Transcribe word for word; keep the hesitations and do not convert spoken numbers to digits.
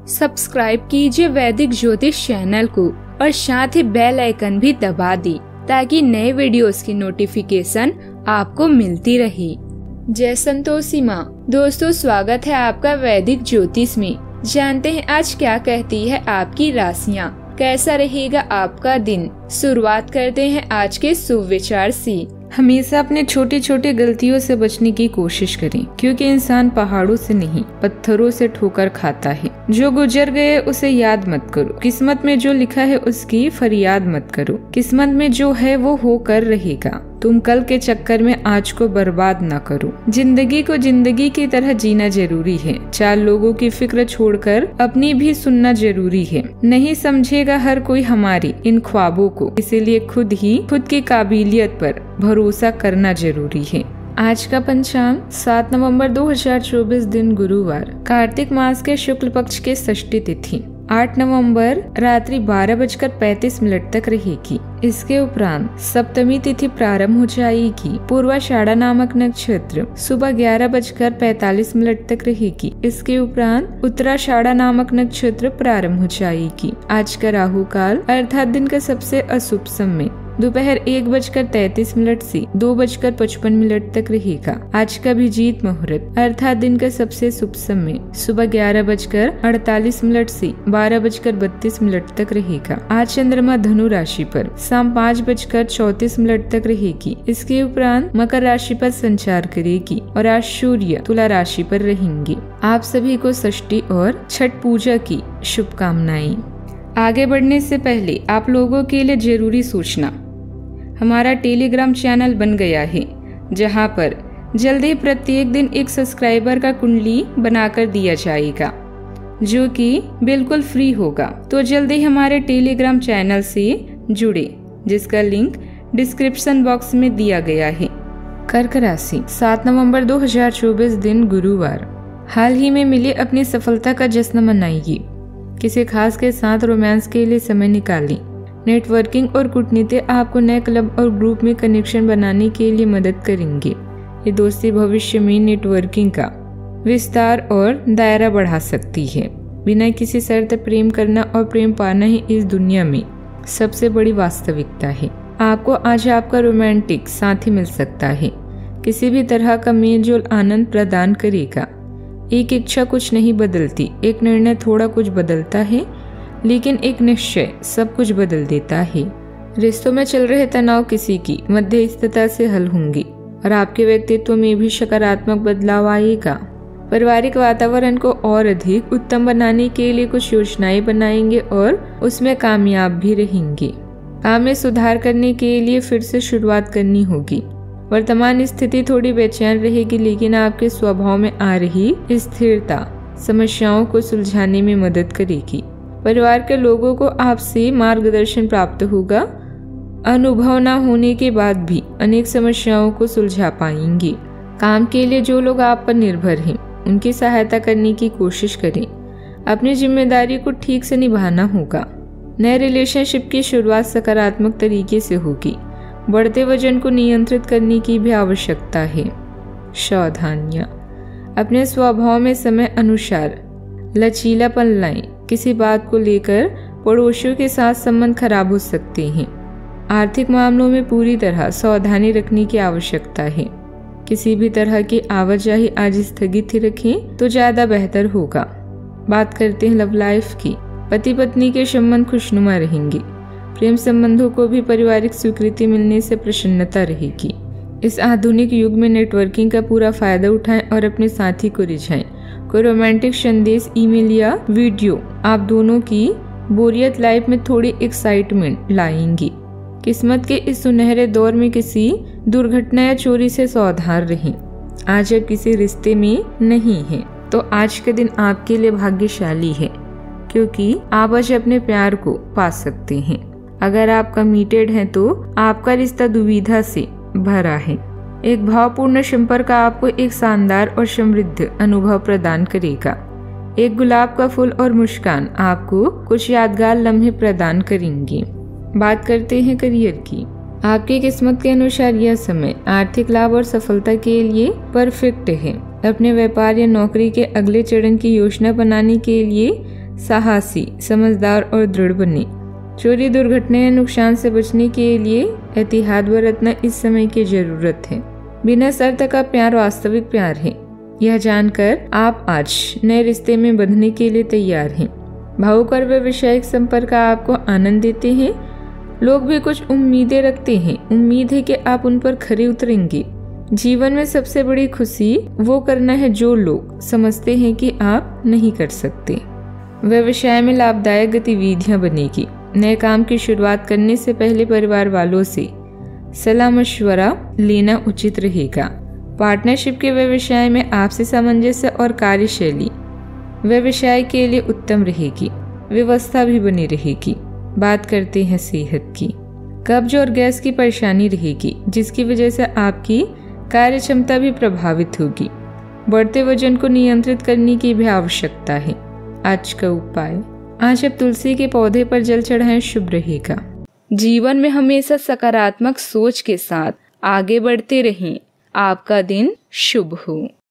Subscribe कीजिए वैदिक ज्योतिष चैनल को और साथ ही बेल आइकन भी दबा दी ताकि नए वीडियोस की नोटिफिकेशन आपको मिलती रहे। जय संतोषी माँ। दोस्तों, स्वागत है आपका वैदिक ज्योतिष में। जानते हैं आज क्या कहती है आपकी राशियाँ, कैसा रहेगा आपका दिन। शुरुआत करते हैं आज के सुविचार से। हमेशा अपने छोटी छोटी गलतियों से बचने की कोशिश करें, क्योंकि इंसान पहाड़ों से नहीं पत्थरों से ठोकर खाता है। जो गुजर गए उसे याद मत करो, किस्मत में जो लिखा है उसकी फरियाद मत करो। किस्मत में जो है वो होकर रहेगा। तुम कल के चक्कर में आज को बर्बाद ना करो। जिंदगी को जिंदगी की तरह जीना जरूरी है। चार लोगों की फिक्र छोड़कर अपनी भी सुनना जरूरी है। नहीं समझेगा हर कोई हमारी इन ख्वाबों को, इसीलिए खुद ही खुद की काबिलियत पर भरोसा करना जरूरी है। आज का पंचांग सात नवंबर दो हजार चौबीस दिन गुरुवार, कार्तिक मास के शुक्ल पक्ष के षष्ठी तिथि आठ नवंबर रात्रि बारह बजकर पैंतीस मिनट तक रहेगी। इसके उपरांत सप्तमी तिथि प्रारंभ हो जाएगी। पूर्वाषाढ़ा नामक नक्षत्र सुबह ग्यारह बजकर पैतालीस मिनट तक रहेगी। इसके उपरांत उत्तराषाढ़ा नामक नक्षत्र प्रारंभ हो जाएगी। आज का राहु काल अर्थात दिन का सबसे अशुभ समय दोपहर एक बजकर तैतीस मिनट से दो बजकर पचपन मिनट तक रहेगा। आज का अभिजीत मुहूर्त अर्थात दिन का सबसे शुभ समय सुबह ग्यारह बजकर अड़तालीस मिनट से बारह बजकर बत्तीस मिनट तक रहेगा। आज चंद्रमा धनु राशि पर शाम पाँच बजकर चौतीस मिनट तक रहेगी। इसके उपरांत मकर राशि पर संचार करेगी और आज सूर्य तुला राशि पर रहेंगे। आप सभी को षष्ठी और छठ पूजा की शुभकामनाएं। आगे बढ़ने से पहले आप लोगों के लिए जरूरी सूचना, हमारा टेलीग्राम चैनल बन गया है, जहां पर जल्द ही प्रत्येक दिन एक सब्सक्राइबर का कुंडली बनाकर दिया जाएगा, जो कि बिल्कुल फ्री होगा। तो जल्द ही हमारे टेलीग्राम चैनल से जुड़े, जिसका लिंक डिस्क्रिप्शन बॉक्स में दिया गया है। कर्क राशि सात नवंबर दो हजार चौबीस दिन गुरुवार, हाल ही में मिली अपनी सफलता का जश्न मनाइए। किसी खास के साथ रोमांस के लिए समय निकालें। नेटवर्किंग और कूटनीति आपको नए क्लब और ग्रुप में कनेक्शन बनाने के लिए मदद करेंगे। ये दोस्ती भविष्य में नेटवर्किंग का विस्तार और दायरा बढ़ा सकती है। बिना किसी शर्त प्रेम करना और प्रेम पाना ही इस दुनिया में सबसे बड़ी वास्तविकता है। आपको आज आपका रोमांटिक साथी मिल सकता है। किसी भी तरह का मेलजोल आनंद प्रदान करेगा। एक इच्छा कुछ नहीं बदलती, एक निर्णय थोड़ा कुछ बदलता है, लेकिन एक निश्चय सब कुछ बदल देता है। रिश्तों में चल रहे तनाव किसी की मध्यस्थता से हल होंगे और आपके व्यक्तित्व में भी सकारात्मक बदलाव आएगा। पारिवारिक वातावरण को और अधिक उत्तम बनाने के लिए कुछ योजनाएं बनाएंगे और उसमें कामयाब भी रहेंगे। काम में सुधार करने के लिए फिर से शुरुआत करनी होगी। वर्तमान स्थिति थोड़ी बेचैन रहेगी, लेकिन आपके स्वभाव में आ रही स्थिरता समस्याओं को सुलझाने में मदद करेगी। परिवार के लोगों को आपसे मार्गदर्शन प्राप्त होगा। अनुभव न होने के बाद भी अनेक समस्याओं को सुलझा पाएंगे। काम के लिए जो लोग आप पर निर्भर हैं, उनकी सहायता करने की कोशिश करें। अपनी जिम्मेदारी को ठीक से निभाना होगा। नए रिलेशनशिप की शुरुआत सकारात्मक तरीके से होगी। बढ़ते वजन को नियंत्रित करने की भी आवश्यकता है। सावधानियां, अपने स्वभाव में समय अनुसार लचीलापन लाएं। किसी बात को लेकर पड़ोसियों के साथ संबंध खराब हो सकते हैं। आर्थिक मामलों में पूरी तरह सावधानी रखने की आवश्यकता है। किसी भी तरह की आवाजाही आज स्थगित ही रखें तो ज्यादा बेहतर होगा। बात करते हैं लव लाइफ की। पति पत्नी के संबंध खुशनुमा रहेंगे। प्रेम संबंधों को भी पारिवारिक स्वीकृति मिलने से प्रसन्नता रहेगी। इस आधुनिक युग में नेटवर्किंग का पूरा फायदा उठाएं और अपने साथी को रिझाएं। कोई रोमांटिक संदेश, ईमेल या वीडियो आप दोनों की बोरियत लाइफ में थोड़ी एक्साइटमेंट लाएंगी। किस्मत के इस सुनहरे दौर में किसी दुर्घटना या चोरी से सावधान रहें। आज आप किसी रिश्ते में नहीं हैं, तो आज का दिन आपके लिए भाग्यशाली है, क्योंकि आप आज अपने प्यार को पा सकते हैं। अगर आप कमिटेड हैं तो आपका रिश्ता दुविधा से भरा है। एक भावपूर्ण संपर्क आपको एक शानदार और समृद्ध अनुभव प्रदान करेगा। एक गुलाब का फूल और मुस्कान आपको कुछ यादगार लम्हे प्रदान करेंगे। बात करते हैं करियर की। आपकी किस्मत के अनुसार यह समय आर्थिक लाभ और सफलता के लिए परफेक्ट है। अपने व्यापार या नौकरी के अगले चरण की योजना बनाने के लिए साहसी, समझदार और दृढ़ बने। चोरी, दुर्घटना या नुकसान से बचने के लिए एहतियात बरतना इस समय की जरूरत है। बिना शर्त का प्यार वास्तविक प्यार है। यह जानकर आप आज नए रिश्ते में बंधने के लिए तैयार हैं। भावुक और व्यावसायिक संपर्क आपको आनंद देते हैं। लोग भी कुछ उम्मीदें रखते हैं। उम्मीद है कि आप उन पर खरे उतरेंगे। जीवन में सबसे बड़ी खुशी वो करना है जो लोग समझते हैं कि आप नहीं कर सकते। व्यवसाय में लाभदायक गतिविधियां बनेगी। नए काम की शुरुआत करने से पहले परिवार वालों से सलाह मशवरा लेना उचित रहेगा। पार्टनरशिप के व्यवसाय में आपसी सामंजस्य और कार्यशैली व्यवसाय के लिए उत्तम रहेगी। व्यवस्था भी बनी रहेगी। बात करते हैं सेहत की। कब्ज और गैस की परेशानी रहेगी, जिसकी वजह से आपकी कार्य क्षमता भी प्रभावित होगी। बढ़ते वजन को नियंत्रित करने की भी आवश्यकता है। आज का उपाय, आज आप तुलसी के पौधे पर जल चढ़ाएं, शुभ रहेगा। जीवन में हमेशा सकारात्मक सोच के साथ आगे बढ़ते रहें। आपका दिन शुभ हो।